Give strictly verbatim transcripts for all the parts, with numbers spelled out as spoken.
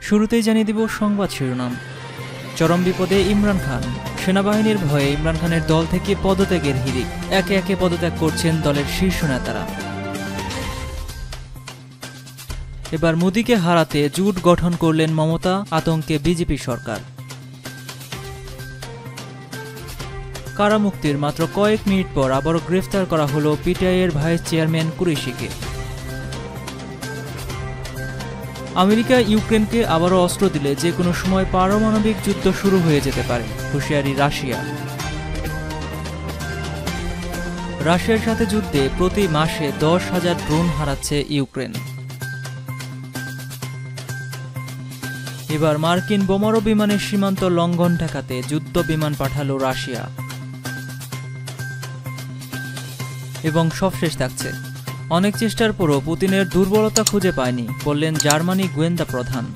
শুরুতেই জানিয়ে দিব সংবাদ শিরোনাম। চরম বিপদে ইমরান খান। সেনাবাহিনীর ভয়ে ইমরান খানের দল থেকে পদত্যাগের হিড়িক। একে একে পদত্যাগ করছেন দলের শীর্ষ নেতারা। এবার মোদীকে হারাতে জোট গঠন করলেন মমতা, আতঙ্কে বিজেপি সরকার। কারামুক্তির মাত্র কয়েক মিনিট পর আবারও গ্রেফতার করা হলো পিটিআইয়ের ভাইস চেয়ারম্যান কুরেশিকে। আমেরিকা ইউক্রেনকে আবারও অস্ত্র দিলে যে কোনো সময় পারমাণবিক যুদ্ধ শুরু হয়ে যেতে পারে, হুঁশিয়ারি রাশিয়া। রাশিয়ার সাথে যুদ্ধে প্রতি মাসে দশ হাজার ড্রোন হারাচ্ছে ইউক্রেন। এবার মার্কিন বোমারু বিমানের সীমান্ত লঙ্ঘন ঠেকাতে যুদ্ধ বিমান পাঠালো রাশিয়া। এবং সবশেষ থাকছে, অনেক চেষ্টার পরও পুতিনের দুর্বলতা খুঁজে পায়নি, বললেন জার্মানি গোয়েন্দা প্রধান।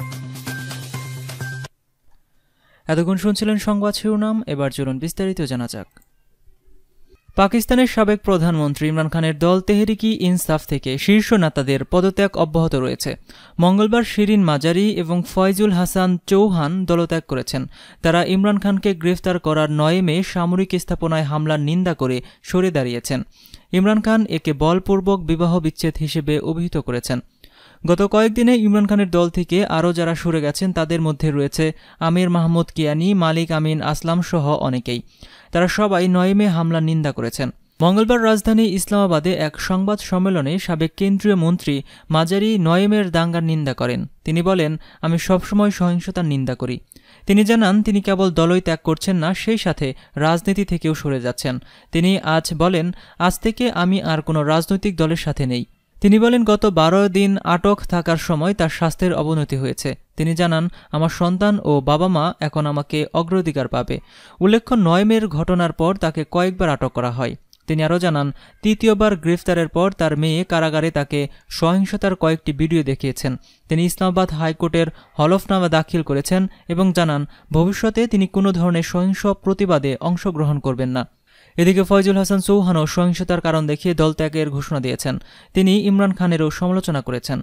এতক্ষণ শুনছিলেন সংবাদ শিরোনাম, এবার চলুন বিস্তারিত জানা যাক। পাকিস্তানের সাবেক প্রধানমন্ত্রী ইমরান খানের দল তেহরিকি ইনসাফ থেকে শীর্ষ নেতাদের পদত্যাগ অব্যাহত রয়েছে। মঙ্গলবার শিরিন মাজারি এবং ফয়জুল হাসান চৌহান দলত্যাগ করেছেন। তারা ইমরান খানকে গ্রেফতার করার নয় মে সামরিক স্থাপনায় হামলার নিন্দা করে সরে দাঁড়িয়েছেন। ইমরান খান একে বলপূর্বক বিবাহ বিচ্ছেদ হিসেবে অভিহিত করেছেন। গত কয়েকদিনে ইমরান খানের দল থেকে আরও যারা সরে গেছেন তাদের মধ্যে রয়েছে আমির মাহমুদ কিয়ানি, মালিক আমিন আসলাম সহ অনেকেই। তারা সবাই নয় মে হামলার নিন্দা করেছেন। মঙ্গলবার রাজধানী ইসলামাবাদে এক সংবাদ সম্মেলনে সাবেক কেন্দ্রীয় মন্ত্রী মাজারি নয় মের দাঙ্গার নিন্দা করেন। তিনি বলেন, আমি সবসময় সহিংসতার নিন্দা করি। তিনি জানান, তিনি কেবল দলই ত্যাগ করছেন না, সেই সাথে রাজনীতি থেকেও সরে যাচ্ছেন। তিনি আজ বলেন, আজ থেকে আমি আর কোনো রাজনৈতিক দলের সাথে নেই। তিনি বলেন, গত বারো দিন আটক থাকার সময় তার স্বাস্থ্যের অবনতি হয়েছে। তিনি জানান, আমার সন্তান ও বাবা মা এখন আমাকে অগ্রাধিকার পাবে। উল্লেখ্য, নয় মের ঘটনার পর তাকে কয়েকবার আটক করা হয়। তিনি আরও জানান, তৃতীয়বার গ্রেফতারের পর তার মেয়ে কারাগারে তাকে সহিংসতার কয়েকটি ভিডিও দেখিয়েছেন। তিনি ইসলামাবাদ হাইকোর্টের হলফনামা দাখিল করেছেন এবং জানান, ভবিষ্যতে তিনি কোনো ধরনের সহিংস প্রতিবাদে অংশগ্রহণ করবেন না। এদিকে ফয়জুল হাসান চৌহানও সহিংসতার কারণ দেখিয়ে দল ত্যাগের ঘোষণা দিয়েছেন। তিনি ইমরান খানেরও সমালোচনা করেছেন।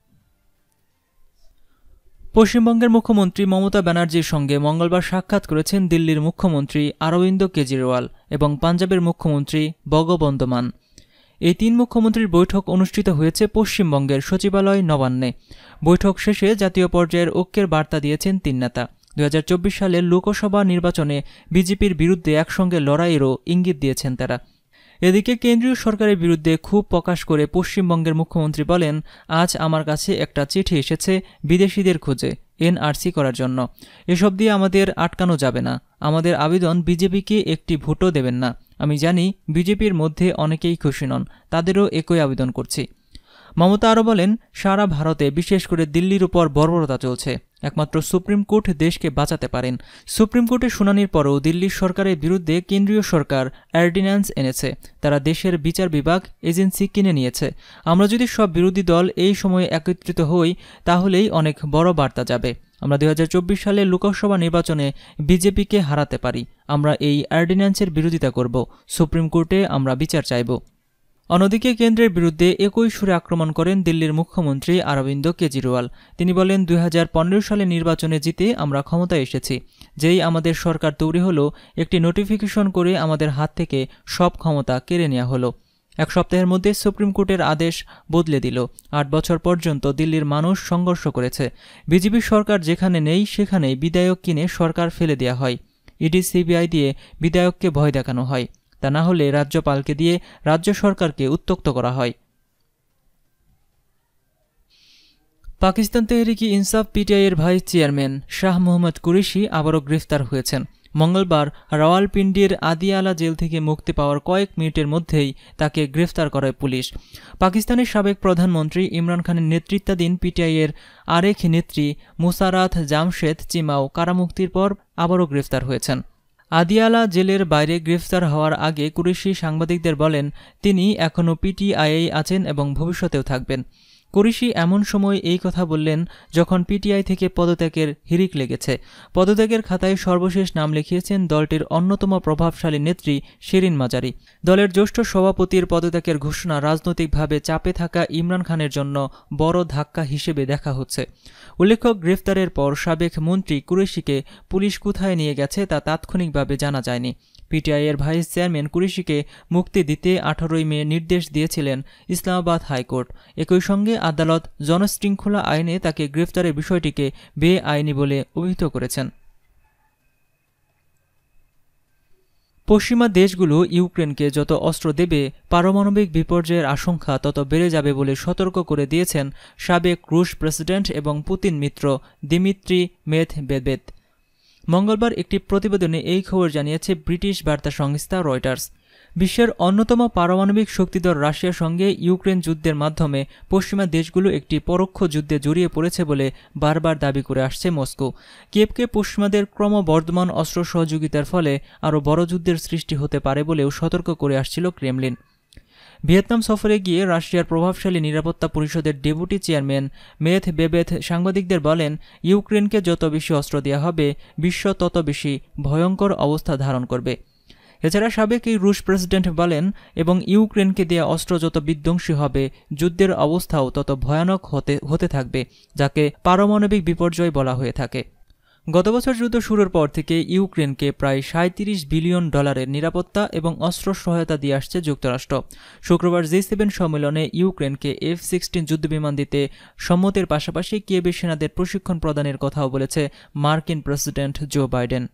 পশ্চিমবঙ্গের মুখ্যমন্ত্রী মমতা ব্যানার্জির সঙ্গে মঙ্গলবার সাক্ষাৎ করেছেন দিল্লির মুখ্যমন্ত্রী অরবিন্দ কেজরিওয়াল এবং পাঞ্জাবের মুখ্যমন্ত্রী ভগবন্ত মান। এই তিন মুখ্যমন্ত্রীর বৈঠক অনুষ্ঠিত হয়েছে পশ্চিমবঙ্গের সচিবালয় নবান্নে। বৈঠক শেষে জাতীয় পর্যায়ের ঐক্যের বার্তা দিয়েছেন তিন নেতা। দুই হাজার চব্বিশ সালের লোকসভা নির্বাচনে বিজেপির বিরুদ্ধে একসঙ্গে লড়াইয়েরও ইঙ্গিত দিয়েছেন তারা। এদিকে কেন্দ্রীয় সরকারের বিরুদ্ধে ক্ষোভ প্রকাশ করে পশ্চিমবঙ্গের মুখ্যমন্ত্রী বলেন, আজ আমার কাছে একটা চিঠি এসেছে বিদেশিদের খোঁজে এনআরসি করার জন্য। এসব দিয়ে আমাদের আটকানো যাবে না। আমাদের আবেদন বিজেপিকে একটি ভোটও দেবেন না। আমি জানি বিজেপির মধ্যে অনেকেই খুশি নন, তাদেরও একই আবেদন করছি। মমতা আরও বলেন, সারা ভারতে বিশেষ করে দিল্লির উপর বর্বরতা চলছে। একমাত্র সুপ্রিম কোর্ট দেশকে বাঁচাতে পারেন। সুপ্রিম কোর্টের শুনানির পরও দিল্লির সরকারের বিরুদ্ধে কেন্দ্রীয় সরকার অর্ডিন্যান্স এনেছে। তারা দেশের বিচার বিভাগ এজেন্সি কিনে নিয়েছে। আমরা যদি সব বিরোধী দল এই সময়ে একত্রিত হই তাহলেই অনেক বড় বার্তা যাবে। আমরা দুই হাজার চব্বিশ সালে লোকসভা নির্বাচনে বিজেপিকে হারাতে পারি। আমরা এই অর্ডিন্যান্সের বিরোধিতা করব। সুপ্রিম কোর্টে আমরা বিচার চাইব। অন্যদিকে কেন্দ্রের বিরুদ্ধে একই সুরে আক্রমণ করেন দিল্লির মুখ্যমন্ত্রী অরবিন্দ কেজরিওয়াল। তিনি বলেন, দুই হাজার পনেরো সালে নির্বাচনে জিতে আমরা ক্ষমতায় এসেছি। যেই আমাদের সরকার তৈরি হলো, একটি নোটিফিকেশন করে আমাদের হাত থেকে সব ক্ষমতা কেড়ে নেওয়া হলো। এক সপ্তাহের মধ্যে সুপ্রিম কোর্টের আদেশ বদলে দিল। আট বছর পর্যন্ত দিল্লির মানুষ সংঘর্ষ করেছে। বিজেপি সরকার যেখানে নেই সেখানেই বিধায়ক কিনে সরকার ফেলে দেওয়া হয়। ইডি সিবিআই দিয়ে বিধায়ককে ভয় দেখানো হয়। তা না হলে রাজ্যপালকে দিয়ে রাজ্য সরকারকে উত্ত্যক্ত করা হয়। পাকিস্তান তেহরিকি ইনসাফ পিটিআইয়ের ভাইস চেয়ারম্যান শাহ মোহাম্মদ কুরেশি আবারও গ্রেফতার হয়েছেন। মঙ্গলবার রাওয়ালপিন্ডির আদিয়ালা জেল থেকে মুক্তি পাওয়ার কয়েক মিনিটের মধ্যেই তাকে গ্রেফতার করে পুলিশ। পাকিস্তানের সাবেক প্রধানমন্ত্রী ইমরান খানের নেতৃত্বাধীন পিটিআইয়ের আরেক নেত্রী মুসারাত জামশেদ চিমাও কারামুক্তির পর আবারও গ্রেফতার হয়েছেন। আদিয়ালা জেলের বাইরে গ্রেফতার হওয়ার আগে কুরেশি সাংবাদিকদের বলেন, তিনি এখনও পিটিআইয়ে আছেন এবং ভবিষ্যতেও থাকবেন। কুরেশি এমন সময় এই কথা বললেন যখন পিটিআই থেকে পদত্যাগের হিড়িক লেগেছে। পদত্যাগের খাতায় সর্বশেষ নাম লিখিয়েছেন দলটির অন্যতম প্রভাবশালী নেত্রী শিরিন মাজারি। দলের জ্যেষ্ঠ সভাপতির পদত্যাগের ঘোষণা রাজনৈতিকভাবে চাপে থাকা ইমরান খানের জন্য বড় ধাক্কা হিসেবে দেখা হচ্ছে। উল্লেখ্য, গ্রেফতারের পর সাবেক মন্ত্রী কুরেশিকে পুলিশ কোথায় নিয়ে গেছে তা তাৎক্ষণিকভাবে জানা যায়নি। পিটিআইয়ের ভাইস চেয়ারম্যান কুরেশিকে মুক্তি দিতে আঠারোই মে নির্দেশ দিয়েছিলেন ইসলামাবাদ হাইকোর্ট। একই সঙ্গে আদালত জনশৃঙ্খলা আইনে তাকে গ্রেফতারের বিষয়টিকে বেআইনি বলে অভিহিত করেছেন। পশ্চিমা দেশগুলো ইউক্রেনকে যত অস্ত্র দেবে পারমাণবিক বিপর্যয়ের আশঙ্কা তত বেড়ে যাবে বলে সতর্ক করে দিয়েছেন সাবেক রুশ প্রেসিডেন্ট এবং পুতিন মিত্র দিমিত্রি মেদভেদেভ। মঙ্গলবার একটি প্রতিবেদনে এই খবর জানিয়েছে ব্রিটিশ বার্তা সংস্থা রয়টার্স। বিশ্বের অন্যতম পারমাণবিক শক্তিধর রাশিয়ার সঙ্গে ইউক্রেন যুদ্ধের মাধ্যমে পশ্চিমা দেশগুলো একটি পরোক্ষ যুদ্ধে জড়িয়ে পড়েছে বলে বারবার দাবি করে আসছে মস্কো। কিয়েভকে পশ্চিমাদের ক্রমবর্ধমান অস্ত্র সহযোগিতার ফলে আরও বড় যুদ্ধের সৃষ্টি হতে পারে বলেও সতর্ক করে আসছিল ক্রেমলিন। ভিয়েতনাম সফরে গিয়ে রাশিয়ার প্রভাবশালী নিরাপত্তা পরিষদের ডেপুটি চেয়ারম্যান মেদভেদেভ সাংবাদিকদের বলেন, ইউক্রেনকে যত বেশি অস্ত্র দেওয়া হবে বিশ্ব তত বেশি ভয়ঙ্কর অবস্থা ধারণ করবে। এছাড়া সাবেক এই রুশ প্রেসিডেন্ট বলেন, এবং ইউক্রেনকে দেয়া অস্ত্র যত বিধ্বংসী হবে যুদ্ধের অবস্থাও তত ভয়ানক হতে হতে থাকবে, যাকে পারমাণবিক বিপর্যয় বলা হয়ে থাকে। গত বছর যুদ্ধ শুরুর পর থেকে ইউক্রেনকে প্রায় সাঁইত্রিশ বিলিয়ন ডলারের নিরাপত্তা এবং অস্ত্র সহায়তা দিয়ে আসছে যুক্তরাষ্ট্র। শুক্রবার জি সেভেন সম্মেলনে ইউক্রেনকে এফ সিক্সটিন যুদ্ধবিমান দিতে সম্মতির পাশাপাশি কিয়েভের সেনাদের প্রশিক্ষণ প্রদানের কথাও বলেছে মার্কিন প্রেসিডেন্ট জো বাইডেন।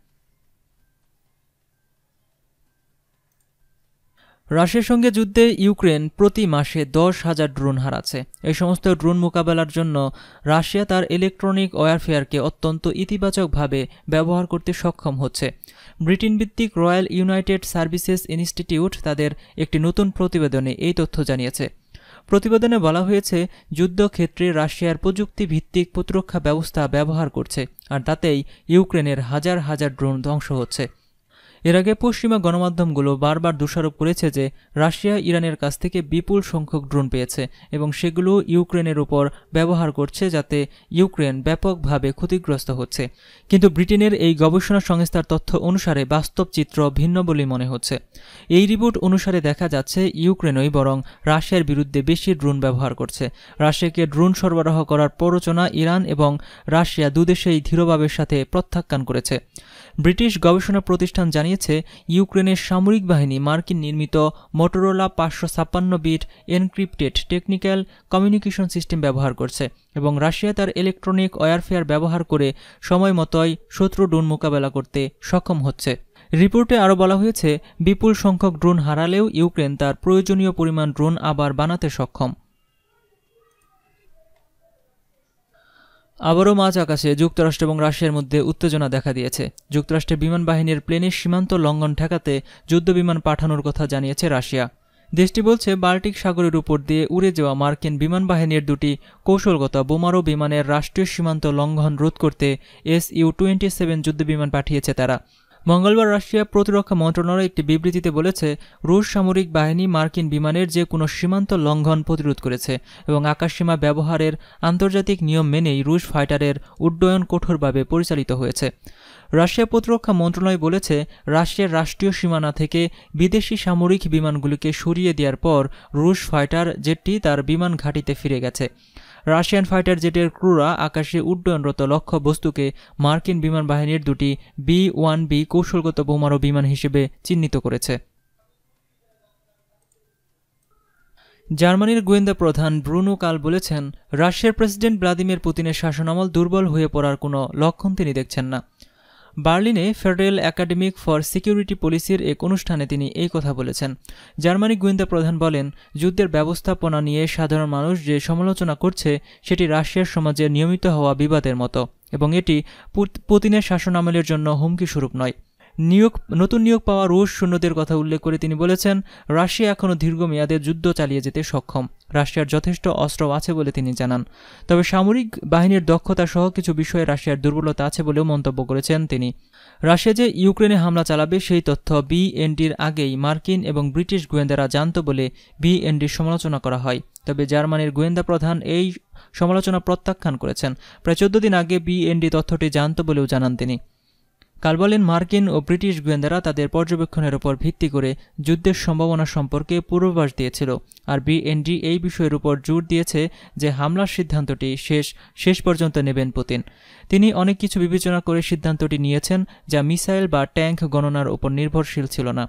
রাশিয়ার সঙ্গে যুদ্ধে ইউক্রেন প্রতি মাসে দশ হাজার ড্রোন হারাচ্ছে। এই সমস্ত ড্রোন মোকাবেলার জন্য রাশিয়া তার ইলেকট্রনিক ওয়ারফেয়ারকে অত্যন্ত ইতিবাচকভাবে ব্যবহার করতে সক্ষম হচ্ছে। ব্রিটেন ভিত্তিক রয়্যাল ইউনাইটেড সার্ভিসেস ইনস্টিটিউট তাদের একটি নতুন প্রতিবেদনে এই তথ্য জানিয়েছে। প্রতিবেদনে বলা হয়েছে, যুদ্ধক্ষেত্রে রাশিয়ার প্রযুক্তি ভিত্তিক প্রতিরক্ষা ব্যবস্থা ব্যবহার করছে, আর তাতেই ইউক্রেনের হাজার হাজার ড্রোন ধ্বংস হচ্ছে। এর আগে পশ্চিমা গণমাধ্যমগুলো বারবার দোষারোপ করেছে যে রাশিয়া ইরানের কাছ থেকে বিপুল সংখ্যক ড্রোন পেয়েছে এবং সেগুলো ইউক্রেনের উপর ব্যবহার করছে, যাতে ইউক্রেন ব্যাপকভাবে ক্ষতিগ্রস্ত হচ্ছে। কিন্তু ব্রিটেনের এই গবেষণা সংস্থার তথ্য অনুসারে বাস্তব চিত্র ভিন্ন বলেই মনে হচ্ছে। এই রিপোর্ট অনুসারে দেখা যাচ্ছে ইউক্রেনই বরং রাশিয়ার বিরুদ্ধে বেশি ড্রোন ব্যবহার করছে। রাশিয়াকে ড্রোন সরবরাহ করার প্ররোচনা ইরান এবং রাশিয়া দুদেশেই দৃঢ়ভাবের সাথে প্রত্যাখ্যান করেছে। ব্রিটিশ গবেষণা প্রতিষ্ঠান জানিয়েছে, ইউক্রেনের সামরিক বাহিনী মার্কিন নির্মিত মোটরোলা পাঁচশো ছাপ্পান্ন bit encrypted technical communication system ব্যবহার করছে এবং রাশিয়া তার ইলেকট্রনিক ওয়ারফেয়ার ব্যবহার করে সময় মতোই শত্রু ড্রোন মোকাবেলা করতে সক্ষম হচ্ছে। রিপোর্টে আরও বলা হয়েছে, বিপুল সংখ্যক ড্রোন হারালেও ইউক্রেন তার প্রয়োজনীয় পরিমাণ ড্রোন আবার বানাতে সক্ষম। আবারও মাঝ আকাশে যুক্তরাষ্ট্র এবং রাশিয়ার মধ্যে উত্তেজনা দেখা দিয়েছে। যুক্তরাষ্ট্রের বিমান বাহিনীর প্লেনের সীমান্ত লঙ্ঘন ঠেকাতে যুদ্ধবিমান পাঠানোর কথা জানিয়েছে রাশিয়া। দেশটি বলছে, বাল্টিক সাগরের উপর দিয়ে উড়ে যাওয়া মার্কিন বিমান বাহিনীর দুটি কৌশলগত বোমারু বিমানের রাষ্ট্রীয় সীমান্ত লঙ্ঘন রোধ করতে এস ইউ টোয়েন্টি সেভেন যুদ্ধবিমান পাঠিয়েছে তারা। মঙ্গলবার রাশিয়া প্রতিরক্ষা মন্ত্রণালয় একটি বিবৃতিতে বলেছে, রুশ সামরিক বাহিনী মার্কিন বিমানের যে কোনো সীমান্ত লঙ্ঘন প্রতিরোধ করেছে এবং আকাশসীমা ব্যবহারের আন্তর্জাতিক নিয়ম মেনেই রুশ ফাইটারের উড্ডয়ন কঠোরভাবে পরিচালিত হয়েছে। রাশিয়া প্রতিরক্ষা মন্ত্রণালয় বলেছে, রাশিয়ার রাষ্ট্রীয় সীমানা থেকে বিদেশি সামরিক বিমানগুলিকে সরিয়ে দেওয়ার পর রুশ ফাইটার জেটটি তার বিমান ঘাঁটিতে ফিরে গেছে। রাশিয়ান ফাইটার জেটের ক্রুরা আকাশে উড্ডয়নরত লক্ষ্য বস্তুকে মার্কিন বিমান বাহিনীর দুটি বি ওয়ান বি কৌশলগত বোমারু বিমান হিসেবে চিহ্নিত করেছে। জার্মানির গোয়েন্দা প্রধান ব্রুনো কাল বলেছেন, রাশিয়ার প্রেসিডেন্ট ভ্লাদিমির পুতিনের শাসনামল দুর্বল হয়ে পড়ার কোনো লক্ষণ তিনি দেখছেন না। বার্লিনে ফেডারেল একাডেমিক ফর সিকিউরিটি পলিসির এক অনুষ্ঠানে তিনি এই কথা বলেছেন। জার্মানি গোয়েন্দা প্রধান বলেন, যুদ্ধের ব্যবস্থাপনা নিয়ে সাধারণ মানুষ যে সমালোচনা করছে সেটি রাশিয়ার সমাজে নিয়মিত হওয়া বিবাদের মতো এবং এটি পুতিনের শাসনামলের জন্য হুমকি স্বরূপ নয়। নিয়োগ নতুন নিয়োগ পাওয়া রুশ সৈন্যদের কথা উল্লেখ করে তিনি বলেছেন, রাশিয়া এখনও দীর্ঘমেয়াদে যুদ্ধ চালিয়ে যেতে সক্ষম। রাশিয়ার যথেষ্ট অস্ত্র আছে বলে তিনি জানান। তবে সামরিক বাহিনীর দক্ষতা সহ কিছু বিষয়ে রাশিয়ার দুর্বলতা আছে বলেও মন্তব্য করেছেন তিনি। রাশিয়া যে ইউক্রেনে হামলা চালাবে সেই তথ্য বিএনডির আগেই মার্কিন এবং ব্রিটিশ গোয়েন্দারা জানত বলে বিএনডির সমালোচনা করা হয়। তবে জার্মানির গোয়েন্দা প্রধান এই সমালোচনা প্রত্যাখ্যান করেছেন। প্রায় চোদ্দ দিন আগে বিএনডি তথ্যটি জানত বলেও জানান তিনি। কাল বলেন, মার্কিন ও ব্রিটিশ গোয়েন্দারা তাদের পর্যবেক্ষণের উপর ভিত্তি করে যুদ্ধের সম্ভাবনা সম্পর্কে পূর্বাভাস দিয়েছিল, আর বিএনডি এই বিষয়ের উপর জোর দিয়েছে যে হামলার সিদ্ধান্তটি শেষ শেষ পর্যন্ত নেবেন পুতিন। তিনি অনেক কিছু বিবেচনা করে সিদ্ধান্তটি নিয়েছেন, যা মিসাইল বা ট্যাঙ্ক গণনার উপর নির্ভরশীল ছিল না।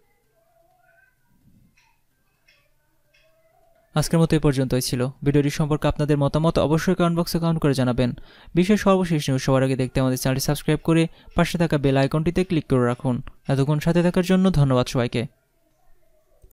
আজকের মতো এই পর্যন্তই ছিল। ভিডিওটি সম্পর্কে আপনাদের মতামত অবশ্যই কমেন্ট বক্সে কমেন্ট করে জানাবেন। বিশেষ সর্বশেষ নিউজ সবার আগে দেখতে আমাদের চ্যানেলটি সাবস্ক্রাইব করে পাশে থাকা বেল আইকনটিতে ক্লিক করে রাখুন। এতক্ষণ সাথে থাকার জন্য ধন্যবাদ সবাইকে।